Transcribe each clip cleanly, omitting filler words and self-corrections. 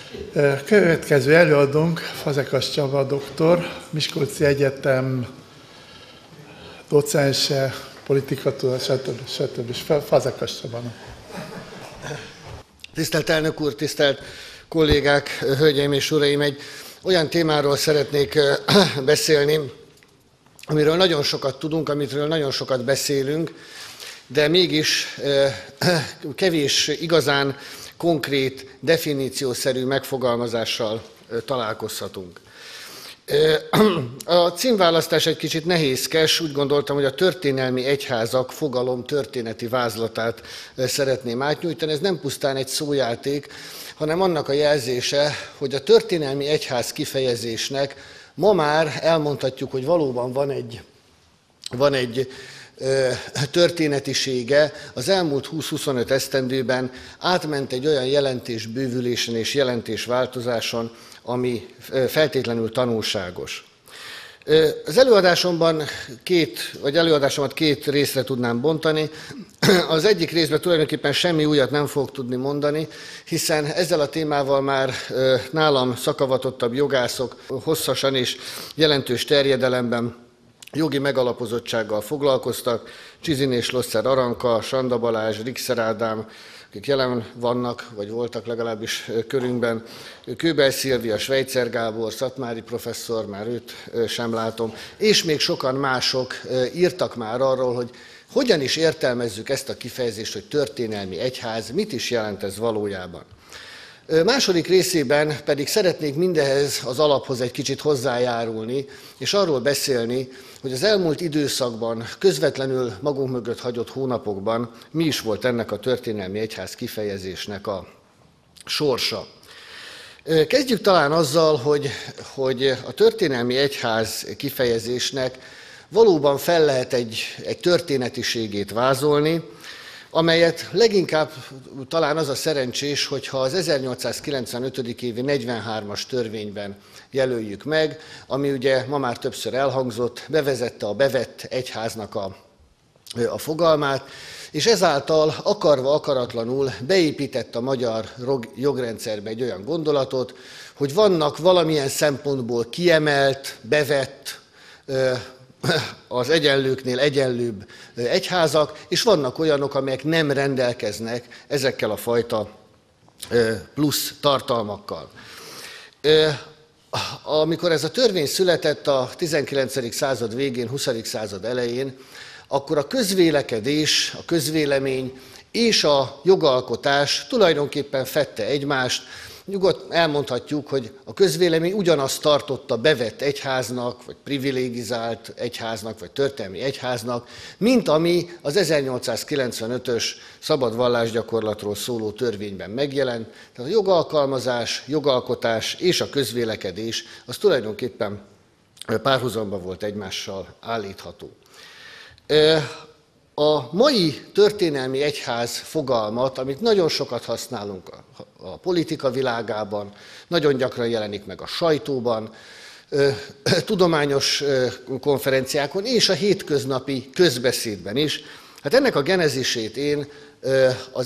Következő előadónk Fazekas Csaba doktor, Miskolci Egyetem docense, politikatudat, stb. Fazekas Csaba. Tisztelt elnök úr, tisztelt kollégák, hölgyeim és uraim! Egy olyan témáról szeretnék beszélni, amiről nagyon sokat tudunk, amiről nagyon sokat beszélünk, de mégis kevés igazán konkrét, definíciószerű megfogalmazással találkozhatunk. A címválasztás egy kicsit nehézkes, úgy gondoltam, hogy a történelmi egyházak fogalom történeti vázlatát szeretném átnyújtani. Ez nem pusztán egy szójáték, hanem annak a jelzése, hogy a történelmi egyház kifejezésnek ma már elmondhatjuk, hogy valóban van egy történetisége. Az elmúlt 20-25 esztendőben átment egy olyan jelentésbővülésen és jelentésváltozáson, ami feltétlenül tanulságos. Az előadásomat két részre tudnám bontani. Az egyik részben tulajdonképpen semmi újat nem fogok tudni mondani, hiszen ezzel a témával már nálam szakavatottabb jogászok hosszasan és jelentős terjedelemben jogi megalapozottsággal foglalkoztak. Csizinés Loszer Aranka, Sanda Balázs, Rikszer Ádám, akik jelen vannak, vagy voltak legalábbis körünkben, Kőbel Szilvia, Schweitzer Gábor, Szatmári professzor, már őt sem látom, és még sokan mások írtak már arról, hogy hogyan is értelmezzük ezt a kifejezést, hogy történelmi egyház, mit is jelent ez valójában. Második részében pedig szeretnék mindehez az alaphoz egy kicsit hozzájárulni, és arról beszélni, hogy az elmúlt időszakban, közvetlenül magunk mögött hagyott hónapokban mi is volt ennek a történelmi egyház kifejezésnek a sorsa. Kezdjük talán azzal, hogy a történelmi egyház kifejezésnek valóban fel lehet egy történetiségét vázolni, amelyet leginkább talán az a szerencsés, hogyha az 1895. évi 43-as törvényben jelöljük meg, ami ugye ma már többször elhangzott, bevezette a bevett egyháznak a fogalmát, és ezáltal akarva akaratlanul beépített a magyar jogrendszerbe egy olyan gondolatot, hogy vannak valamilyen szempontból kiemelt, bevett, az egyenlőknél egyenlőbb egyházak, és vannak olyanok, amelyek nem rendelkeznek ezekkel a fajta plusz tartalmakkal. Amikor ez a törvény született a 19. század végén, 20. század elején, akkor a közvélekedés, a közvélemény és a jogalkotás tulajdonképpen fedte egymást. Nyugodtan elmondhatjuk, hogy a közvélemény ugyanazt tartotta bevett egyháznak, vagy privilegizált egyháznak, vagy történelmi egyháznak, mint ami az 1895-ös szabad vallásgyakorlatról szóló törvényben megjelent. Tehát a jogalkalmazás, jogalkotás és a közvélekedés az tulajdonképpen párhuzamban volt egymással állítható. A mai történelmi egyház fogalmat, amit nagyon sokat használunk a politika világában, nagyon gyakran jelenik meg a sajtóban, tudományos konferenciákon és a hétköznapi közbeszédben is. Hát ennek a genezisét én az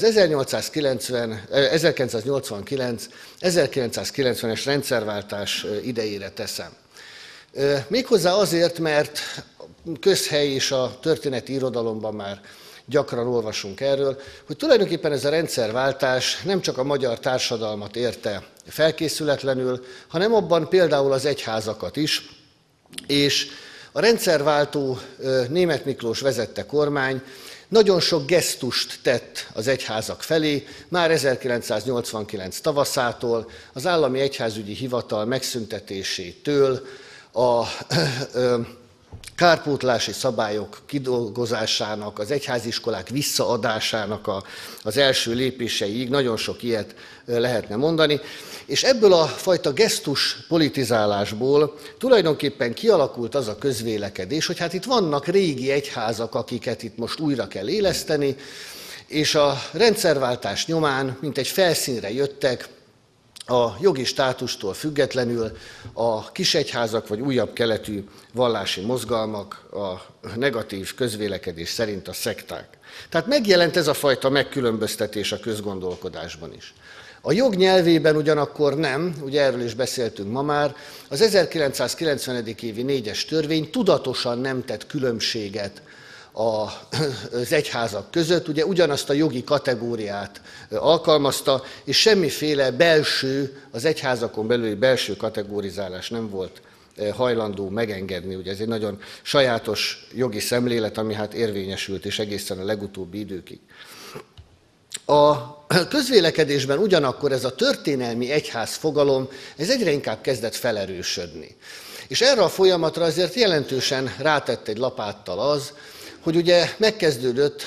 1989-1990-es rendszerváltás idejére teszem. Méghozzá azért, mert közhely és a történeti irodalomban már gyakran olvasunk erről, hogy tulajdonképpen ez a rendszerváltás nem csak a magyar társadalmat érte felkészületlenül, hanem abban például az egyházakat is, és a rendszerváltó Németh Miklós vezette kormány nagyon sok gesztust tett az egyházak felé, már 1989 tavaszától, az állami egyházügyi hivatal megszüntetésétől, a kárpótlási szabályok kidolgozásának, az egyháziskolák visszaadásának az első lépéseiig nagyon sok ilyet lehetne mondani. És ebből a fajta gesztus politizálásból tulajdonképpen kialakult az a közvélekedés, hogy hát itt vannak régi egyházak, akiket itt most újra kell éleszteni, és a rendszerváltás nyomán, mint egy felszínre jöttek, a jogi státustól függetlenül a kisegyházak vagy újabb keletű vallási mozgalmak, a negatív közvélekedés szerint a szekták. Tehát megjelent ez a fajta megkülönböztetés a közgondolkodásban is. A jog nyelvében ugyanakkor nem, ugye erről is beszéltünk ma már, az 1990. évi 4-es törvény tudatosan nem tett különbséget az egyházak között, ugye ugyanazt a jogi kategóriát alkalmazta, és semmiféle belső, az egyházakon belüli belső kategorizálás nem volt hajlandó megengedni. Ugye ez egy nagyon sajátos jogi szemlélet, ami hát érvényesült és egészen a legutóbbi időkig. A közvélekedésben ugyanakkor ez a történelmi egyház fogalom, ez egyre inkább kezdett felerősödni. És erre a folyamatra azért jelentősen rátett egy lapáttal az, hogy ugye megkezdődött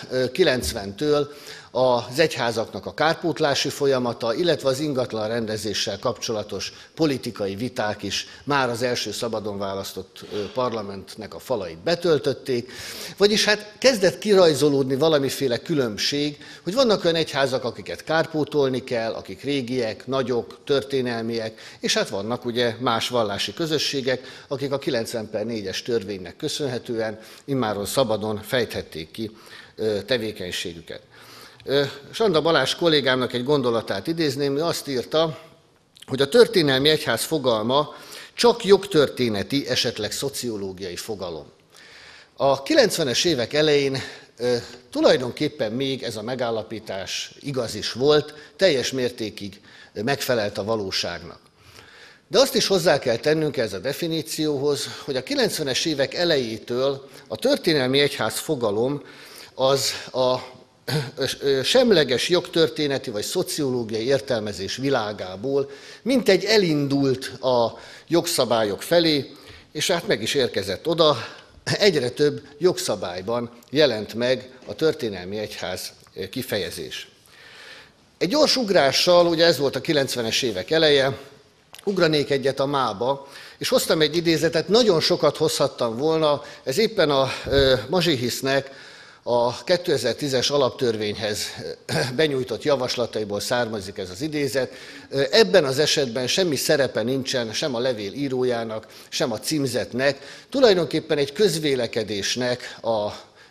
90-től az egyházaknak a kárpótlási folyamata, illetve az ingatlan rendezéssel kapcsolatos politikai viták is már az első szabadon választott parlamentnek a falait betöltötték, vagyis hát kezdett kirajzolódni valamiféle különbség, hogy vannak olyan egyházak, akiket kárpótolni kell, akik régiek, nagyok, történelmiek, és hát vannak ugye más vallási közösségek, akik a 90/4-es törvénynek köszönhetően immáron szabadon fejthették ki tevékenységüket. Sanda Balázs kollégámnak egy gondolatát idézném, ő azt írta, hogy a történelmi egyház fogalma csak jogtörténeti, esetleg szociológiai fogalom. A 90-es évek elején tulajdonképpen még ez a megállapítás igaz is volt, teljes mértékig megfelelt a valóságnak. De azt is hozzá kell tennünk ez a definícióhoz, hogy a 90-es évek elejétől a történelmi egyház fogalom az a semleges jogtörténeti vagy szociológiai értelmezés világából mintegy elindult a jogszabályok felé, és hát meg is érkezett oda, egyre több jogszabályban jelent meg a történelmi egyház kifejezés. Egy gyors ugrással, ugye ez volt a 90-es évek eleje, ugranék egyet a mába, és hoztam egy idézetet, nagyon sokat hozhattam volna, ez éppen a Mazsihisznek a 2010-es alaptörvényhez benyújtott javaslataiból származik ez az idézet. Ebben az esetben semmi szerepe nincsen sem a levél írójának, sem a címzetnek. Tulajdonképpen egy közvélekedésnek a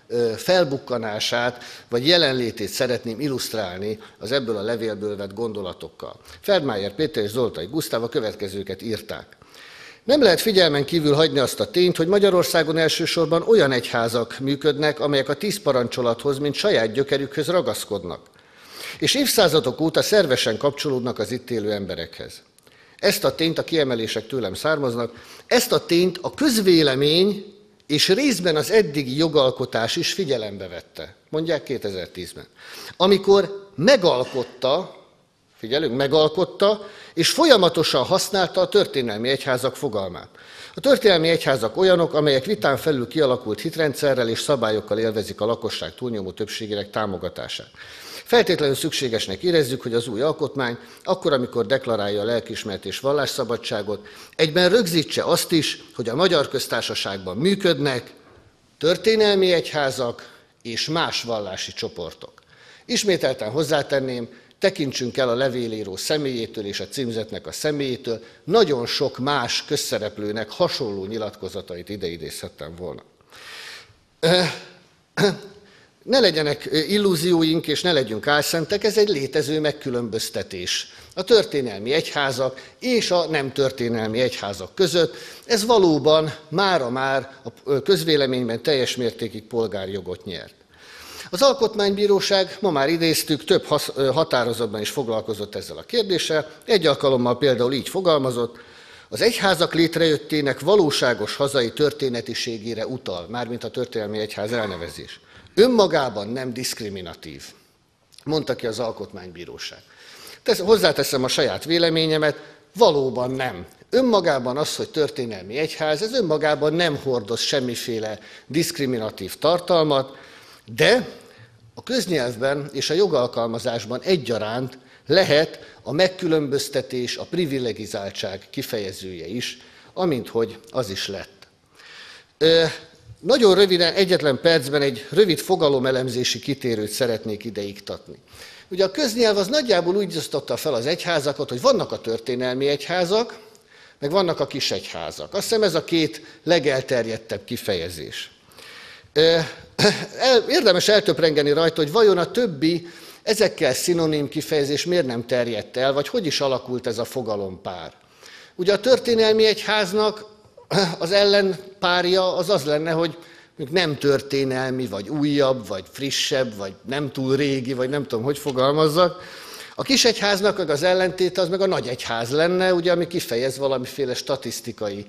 felbukkanását vagy jelenlétét szeretném illusztrálni az ebből a levélből vett gondolatokkal. Feldmayer Péter és Zoltai Gusztáv a következőket írták. Nem lehet figyelmen kívül hagyni azt a tényt, hogy Magyarországon elsősorban olyan egyházak működnek, amelyek a 10 parancsolathoz, mint saját gyökerükhöz ragaszkodnak, és évszázadok óta szervesen kapcsolódnak az itt élő emberekhez. Ezt a tényt, a kiemelések tőlem származnak, ezt a tényt a közvélemény és részben az eddigi jogalkotás is figyelembe vette, mondják 2010-ben. Amikor megalkotta, figyelünk, megalkotta, és folyamatosan használta a történelmi egyházak fogalmát. A történelmi egyházak olyanok, amelyek vitán felül kialakult hitrendszerrel és szabályokkal élvezik a lakosság túlnyomó többségének támogatását. Feltétlenül szükségesnek érezzük, hogy az új alkotmány, akkor, amikor deklarálja a lelkiismeret és vallásszabadságot, egyben rögzítse azt is, hogy a Magyar Köztársaságban működnek történelmi egyházak és más vallási csoportok. Ismételten hozzátenném, tekintsünk el a levélíró személyétől és a címzetnek a személyétől, nagyon sok más közszereplőnek hasonló nyilatkozatait ide idézhettem volna. Ne legyenek illúzióink, és ne legyünk álszentek, ez egy létező megkülönböztetés a történelmi egyházak és a nem történelmi egyházak között. Ez valóban mára már a közvéleményben teljes mértékig polgári jogot nyert. Az Alkotmánybíróság, ma már idéztük, több határozatban is foglalkozott ezzel a kérdéssel, egy alkalommal például így fogalmazott, az egyházak létrejöttének valóságos hazai történetiségére utal, mármint a történelmi egyház elnevezés. Önmagában nem diszkriminatív, mondta ki az Alkotmánybíróság. Hozzáteszem a saját véleményemet, valóban nem. Önmagában az, hogy történelmi egyház, ez önmagában nem hordoz semmiféle diszkriminatív tartalmat, de a köznyelvben és a jogalkalmazásban egyaránt lehet a megkülönböztetés, a privilegizáltság kifejezője is, amint hogy az is lett. Nagyon röviden, egyetlen percben egy rövid fogalomelemzési kitérőt szeretnék ide iktatni. Ugye a köznyelv az nagyjából úgy osztotta fel az egyházakat, hogy vannak a történelmi egyházak, meg vannak a kisegyházak. Azt hiszem ez a két legelterjedtebb kifejezés. Érdemes eltöprengeni rajta, hogy vajon a többi Ezekkel szinonim kifejezés miért nem terjedt el, vagy hogy is alakult ez a fogalompár? Ugye a történelmi egyháznak az ellenpárja az lenne, hogy nem történelmi, vagy újabb, vagy frissebb, vagy nem túl régi, vagy nem tudom, hogy fogalmazzak. A kisegyháznak meg az ellentéte az meg a nagyegyház lenne, ugye, ami kifejez valamiféle statisztikai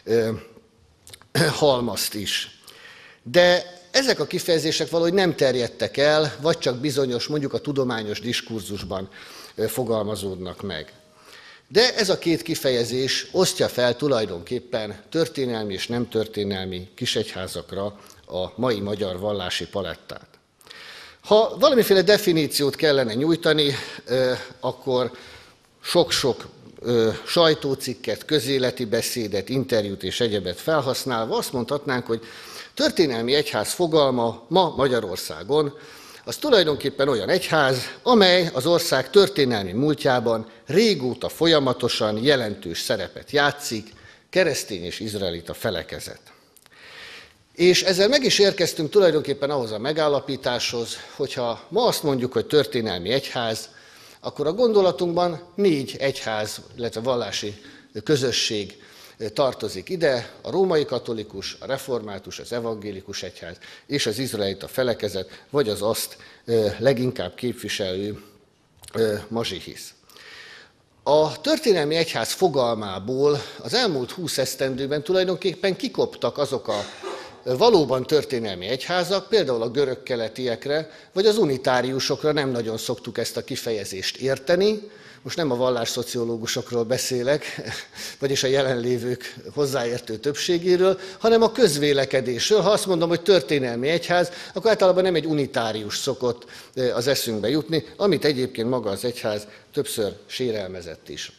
halmazt is. De ezek a kifejezések valahogy nem terjedtek el, vagy csak bizonyos, mondjuk a tudományos diskurzusban fogalmazódnak meg. De ez a két kifejezés osztja fel tulajdonképpen történelmi és nem történelmi kisegyházakra a mai magyar vallási palettát. Ha valamiféle definíciót kellene nyújtani, akkor sok-sok sajtócikket, közéleti beszédet, interjút és egyebet felhasználva azt mondhatnánk, hogy történelmi egyház fogalma ma Magyarországon az tulajdonképpen olyan egyház, amely az ország történelmi múltjában régóta folyamatosan jelentős szerepet játszik, keresztény és izraelita felekezet. És ezzel meg is érkeztünk tulajdonképpen ahhoz a megállapításhoz, hogyha ma azt mondjuk, hogy történelmi egyház, akkor a gondolatunkban 4 egyház, illetve vallási közösség tartozik ide, a római katolikus, a református, az evangélikus egyház és az izraelita felekezet, vagy az azt leginkább képviselő mazsihisz. A történelmi egyház fogalmából az elmúlt 20 esztendőben tulajdonképpen kikoptak azok a valóban történelmi egyházak, például a görögkeletiekre, vagy az unitáriusokra nem nagyon szoktuk ezt a kifejezést érteni. Most nem a vallásszociológusokról beszélek, vagyis a jelenlévők hozzáértő többségéről, hanem a közvélekedésről. Ha azt mondom, hogy történelmi egyház, akkor általában nem egy unitárius szokott az eszünkbe jutni, amit egyébként maga az egyház többször sérelmezett is.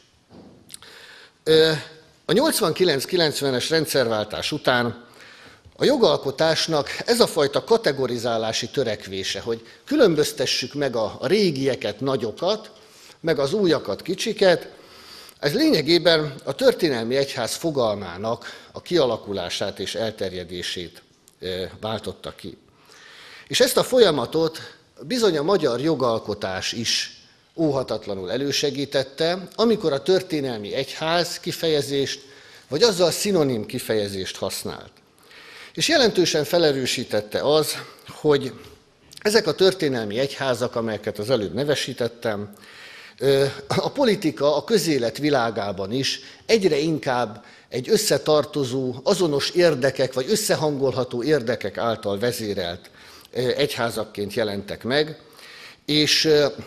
A 89-90-es rendszerváltás után a jogalkotásnak ez a fajta kategorizálási törekvése, hogy különböztessük meg a régieket, nagyokat, meg az újakat, kicsiket, ez lényegében a történelmi egyház fogalmának a kialakulását és elterjedését váltotta ki. És ezt a folyamatot bizony a magyar jogalkotás is óhatatlanul elősegítette, amikor a történelmi egyház kifejezést, vagy azzal szinonim kifejezést használt. És jelentősen felerősítette az, hogy ezek a történelmi egyházak, amelyeket az előbb nevesítettem, a politika, a közélet világában is egyre inkább egy összetartozó, azonos érdekek, vagy összehangolható érdekek által vezérelt egyházakként jelentek meg, és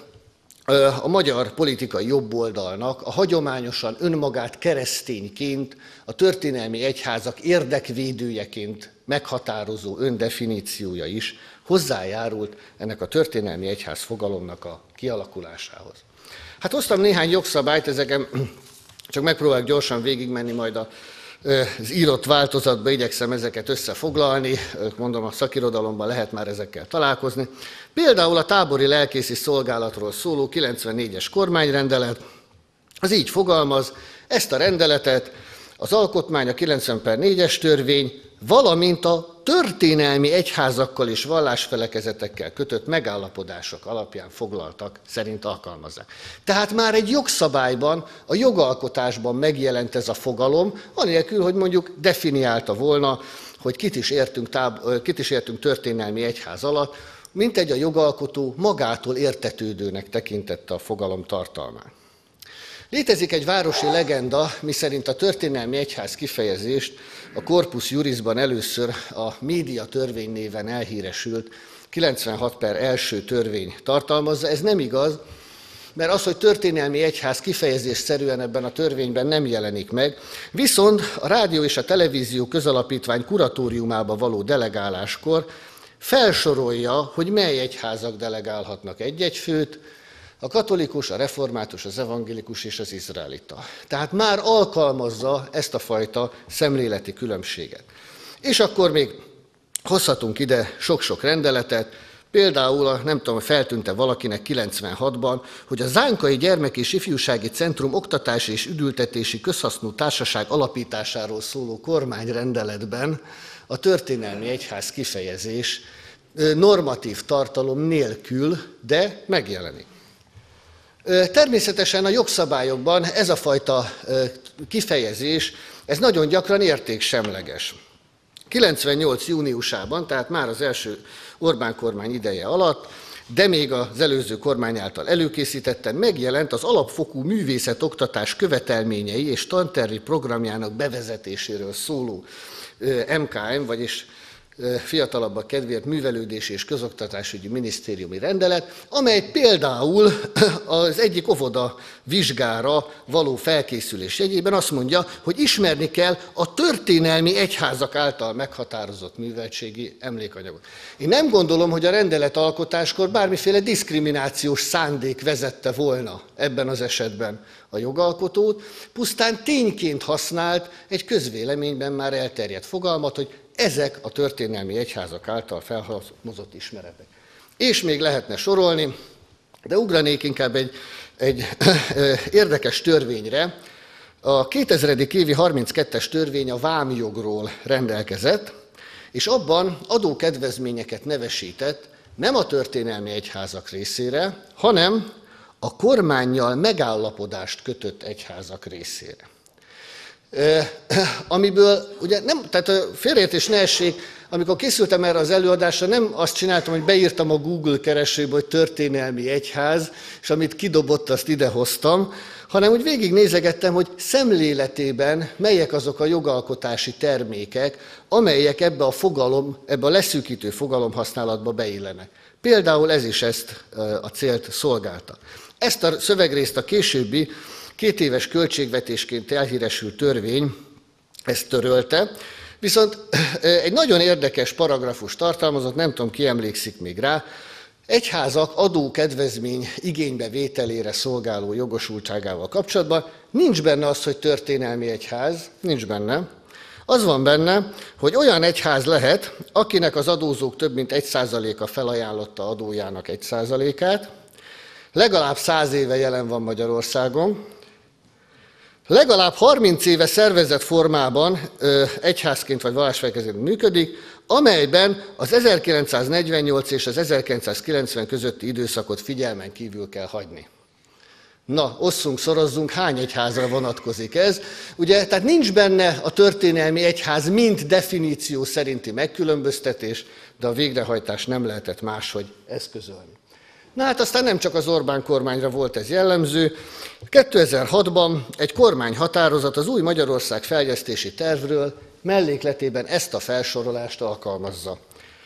a magyar politikai jobboldalnak a hagyományosan önmagát keresztényként, a történelmi egyházak érdekvédőjeként meghatározó öndefiníciója is hozzájárult ennek a történelmi egyház fogalomnak a kialakulásához. Hát hoztam néhány jogszabályt, ezeken csak megpróbálok gyorsan végigmenni, majd az írott változatba igyekszem ezeket összefoglalni, mondom, a szakirodalomban lehet már ezekkel találkozni. Például a tábori lelkészi szolgálatról szóló 94-es kormányrendelet, az így fogalmaz, ezt a rendeletet az alkotmány, a 90/4-es törvény, valamint a történelmi egyházakkal és vallásfelekezetekkel kötött megállapodások alapján foglaltak szerint alkalmazzák. Tehát már egy jogszabályban, a jogalkotásban megjelent ez a fogalom, anélkül, hogy mondjuk definiálta volna, hogy kit is értünk történelmi egyház alatt, mintegy a jogalkotó magától értetődőnek tekintette a fogalom tartalmát. Létezik egy városi legenda, miszerint a történelmi egyház kifejezést a Corpus Jurisban először a média törvény néven elhíresült 96/1 törvény tartalmazza. Ez nem igaz, mert az, hogy történelmi egyház kifejezésszerűen ebben a törvényben nem jelenik meg, viszont a Rádió és a Televízió Közalapítvány kuratóriumába való delegáláskor felsorolja, hogy mely egyházak delegálhatnak egy-egy főt, a katolikus, a református, az evangélikus és az izraelita. Tehát már alkalmazza ezt a fajta szemléleti különbséget. És akkor még hozhatunk ide sok-sok rendeletet, például, nem tudom, feltűnt-e valakinek 96-ban, hogy a Zánkai Gyermek- és Ifjúsági Centrum oktatási és üdültetési közhasznú társaság alapításáról szóló kormányrendeletben a történelmi egyház kifejezés normatív tartalom nélkül, de megjelenik. Természetesen a jogszabályokban ez a fajta kifejezés, ez nagyon gyakran értéksemleges. 98. júniusában, tehát már az első Orbán kormány ideje alatt, de még az előző kormány által előkészítetten megjelent az alapfokú művészetoktatás követelményei és tantervi programjának bevezetéséről szóló MKM, vagyis fiatalabbak kedvéért Művelődési és Közoktatásügyi Minisztériumi Rendelet, amely például az egyik óvoda vizsgára való felkészülés jegyében azt mondja, hogy ismerni kell a történelmi egyházak által meghatározott műveltségi emlékanyagot. Én nem gondolom, hogy a rendelet alkotáskor bármiféle diszkriminációs szándék vezette volna ebben az esetben a jogalkotót, pusztán tényként használt egy közvéleményben már elterjedt fogalmat, hogy ezek a történelmi egyházak által felhalmozott ismeretek. És még lehetne sorolni, de ugranék inkább egy érdekes törvényre. A 2000. évi 32-es törvény a vámjogról rendelkezett, és abban adókedvezményeket nevesített nem a történelmi egyházak részére, hanem a kormánnyal megállapodást kötött egyházak részére. Amiből ugye nem, tehát félreértés ne essék, amikor készültem erre az előadásra, nem azt csináltam, hogy beírtam a Google keresőbe, hogy történelmi egyház, és amit kidobott, azt idehoztam, hanem úgy végignézegettem, hogy szemléletében melyek azok a jogalkotási termékek, amelyek ebbe a leszűkítő fogalomhasználatba beillenek. Például ez is ezt a célt szolgálta. Ezt a szövegrészt a későbbi 2 éves költségvetésként elhíresült törvény ezt törölte, viszont egy nagyon érdekes paragrafus tartalmazott, nem tudom, ki emlékszik még rá, egyházak adókedvezmény igénybevételére szolgáló jogosultságával kapcsolatban nincs benne az, hogy történelmi egyház, nincs benne. Az van benne, hogy olyan egyház lehet, akinek az adózók több mint 1%-a felajánlotta adójának 1%-át, legalább 100 éve jelen van Magyarországon, legalább 30 éve szervezett formában egyházként vagy vallásfelekezetként működik, amelyben az 1948 és az 1990 közötti időszakot figyelmen kívül kell hagyni. Na, osszunk, szorozzunk, hány egyházra vonatkozik ez? Ugye, tehát nincs benne a történelmi egyház mint definíció szerinti megkülönböztetés, de a végrehajtás nem lehetett máshogy eszközölni. Na hát aztán nem csak az Orbán kormányra volt ez jellemző. 2006-ban egy kormányhatározat az új Magyarország fejlesztési tervről mellékletében ezt a felsorolást alkalmazza.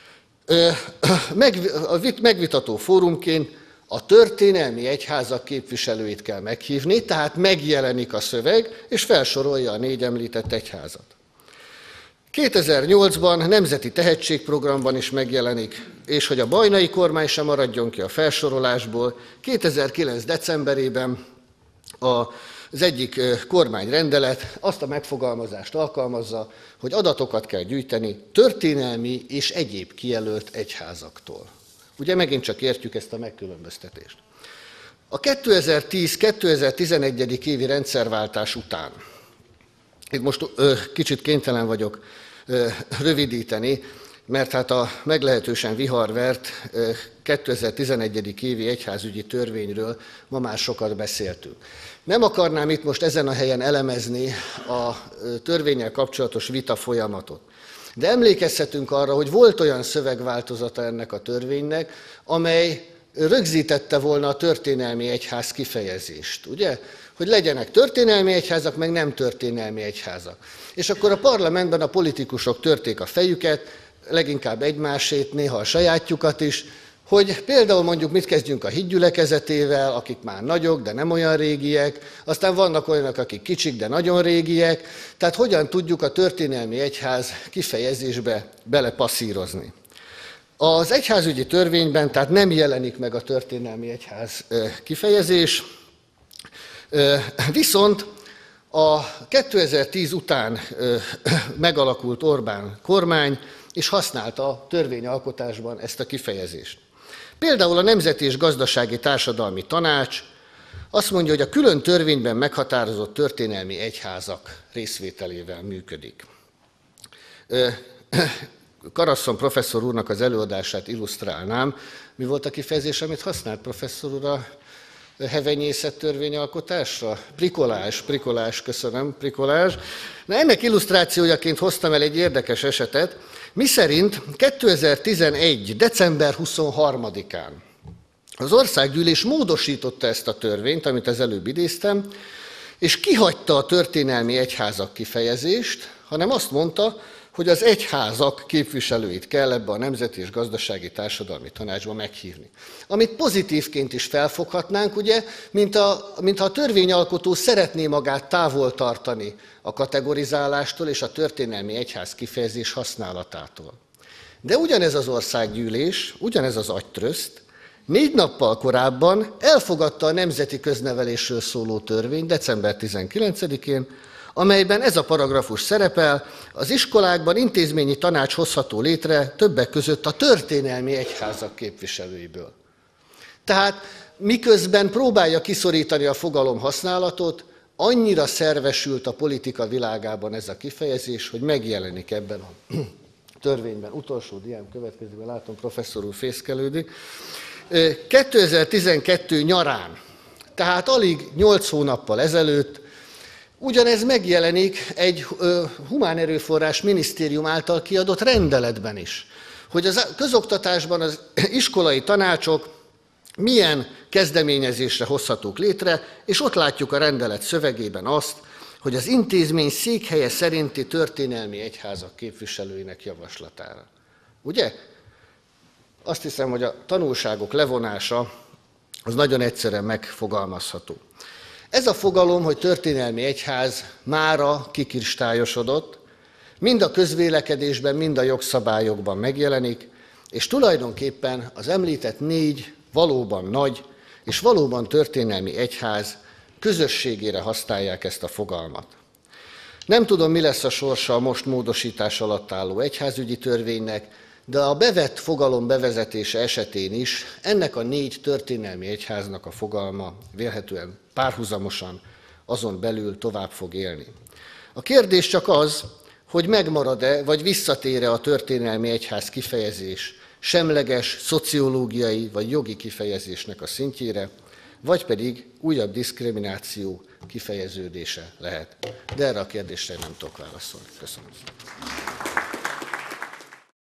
Megvitató fórumként a történelmi egyházak képviselőit kell meghívni, tehát megjelenik a szöveg, és felsorolja a 4 említett egyházat. 2008-ban nemzeti tehetségprogramban is megjelenik, és hogy a bajnai kormány sem maradjon ki a felsorolásból, 2009. decemberében az egyik kormányrendelet azt a megfogalmazást alkalmazza, hogy adatokat kell gyűjteni történelmi és egyéb kijelölt egyházaktól. Ugye megint csak értjük ezt a megkülönböztetést. A 2010-2011. évi rendszerváltás után, itt most kicsit kénytelen vagyok rövidíteni, mert hát a meglehetősen viharvert 2011. évi egyházügyi törvényről ma már sokat beszéltünk. Nem akarnám itt most ezen a helyen elemezni a törvénnyel kapcsolatos vita folyamatot, de emlékezhetünk arra, hogy volt olyan szövegváltozata ennek a törvénynek, amely rögzítette volna a történelmi egyház kifejezést, ugye? Hogy legyenek történelmi egyházak, meg nem történelmi egyházak. És akkor a parlamentben a politikusok törték a fejüket, leginkább egymásét, néha a sajátjukat is, hogy például mondjuk mit kezdjünk a hitgyülekezetével, akik már nagyok, de nem olyan régiek, aztán vannak olyanok, akik kicsik, de nagyon régiek, tehát hogyan tudjuk a történelmi egyház kifejezésbe belepasszírozni. Az egyházügyi törvényben tehát nem jelenik meg a történelmi egyház kifejezés, viszont a 2010 után megalakult Orbán kormány is használta a törvényalkotásban ezt a kifejezést. Például a Nemzeti és Gazdasági Társadalmi Tanács azt mondja, hogy a külön törvényben meghatározott történelmi egyházak részvételével működik. Karasszon professzor úrnak az előadását illusztrálnám. Mi volt a kifejezés, amit használt professzor úr a hevenyészet törvényalkotásra? Prikolás, köszönöm, prikolás. Na, ennek illusztrációjaként hoztam el egy érdekes esetet, miszerint 2011. december 23-án az országgyűlés módosította ezt a törvényt, amit az előbb idéztem, és kihagyta a történelmi egyházak kifejezést, hanem azt mondta, hogy az egyházak képviselőit kell ebbe a Nemzeti és Gazdasági Tanácsba meghívni. Amit pozitívként is felfoghatnánk, ugye, mintha a törvényalkotó szeretné magát távol tartani a kategorizálástól és a történelmi egyház kifejezés használatától. De ugyanez az országgyűlés, ugyanez az agytröszt 4 nappal korábban elfogadta a nemzeti köznevelésről szóló törvényt december 19-én, amelyben ez a paragrafus szerepel, az iskolákban intézményi tanács hozható létre többek között a történelmi egyházak képviselőiből. Tehát miközben próbálja kiszorítani a fogalom használatot, annyira szervesült a politika világában ez a kifejezés, hogy megjelenik ebben a törvényben. Utolsó diám következőben, látom, professzor úr fészkelődik. 2012 nyarán, tehát alig 8 hónappal ezelőtt, ugyanez megjelenik egy humán erőforrás minisztérium által kiadott rendeletben is, hogy a közoktatásban az iskolai tanácsok milyen kezdeményezésre hozhatók létre, és ott látjuk a rendelet szövegében azt, hogy az intézmény székhelye szerinti történelmi egyházak képviselőinek javaslatára. Ugye? Azt hiszem, hogy a tanulságok levonása az nagyon egyszerűen megfogalmazható. Ez a fogalom, hogy történelmi egyház mára kikristályosodott, mind a közvélekedésben, mind a jogszabályokban megjelenik, és tulajdonképpen az említett 4 valóban nagy és valóban történelmi egyház közösségére használják ezt a fogalmat. Nem tudom, mi lesz a sorsa a most módosítás alatt álló egyházügyi törvénynek, de a bevett fogalom bevezetése esetén is ennek a 4 történelmi egyháznak a fogalma vélhetően párhuzamosan azon belül tovább fog élni. A kérdés csak az, hogy megmarad-e, vagy visszatér-e a történelmi egyház kifejezés semleges, szociológiai vagy jogi kifejezésnek a szintjére, vagy pedig újabb diszkrimináció kifejeződése lehet. De erre a kérdésre nem tudok válaszolni. Köszönöm.